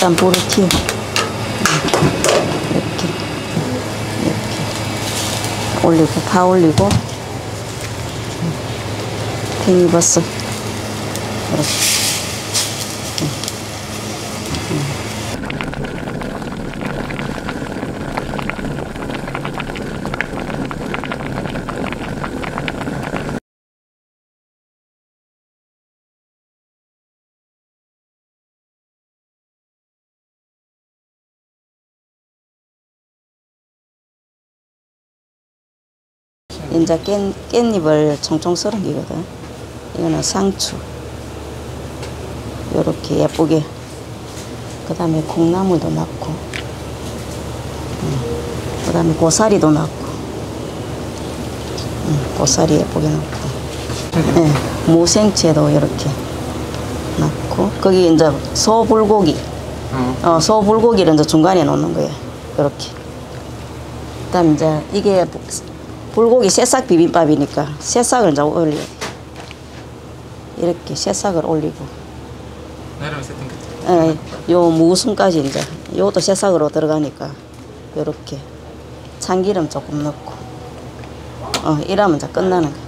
일단 불을 튀워. 이렇게 올리고, 파 올리고, 팽이버섯 이렇게. 이제 깻잎을 총총 썰은 기거든. 이거는 상추. 요렇게 예쁘게. 그 다음에 콩나물도 넣고, 그 다음에 고사리도 넣고, 고사리 예쁘게 넣고, 네, 무생채도 이렇게 넣고, 거기 이제 소불고기, 소불고기를 이제 중간에 넣는 거예요. 이렇게. 그 다음에 이제 이게 불고기 새싹 비빔밥이니까 새싹을 이제 올려야 돼. 이렇게 새싹을 올리고. 요 무순까지 이제 요것도 새싹으로 들어가니까 요렇게 참기름 조금 넣고 이러면 이제 끝나는 거야.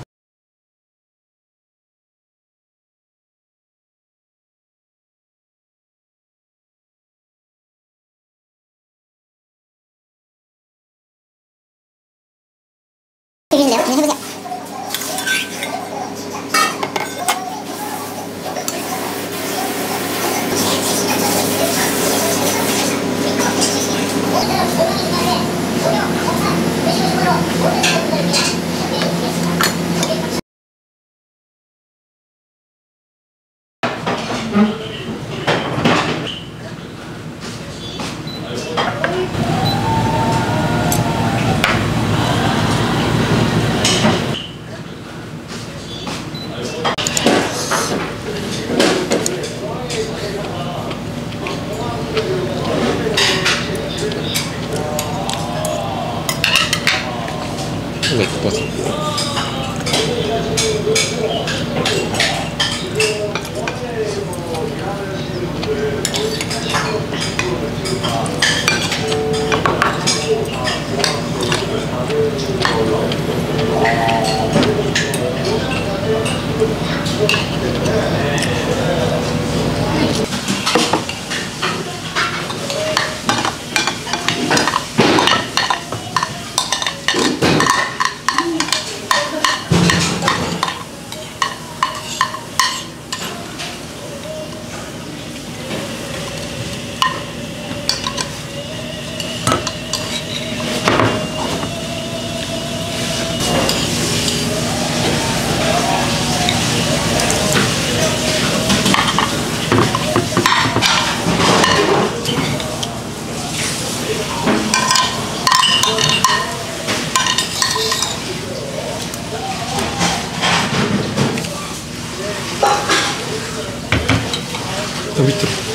더 밑으로.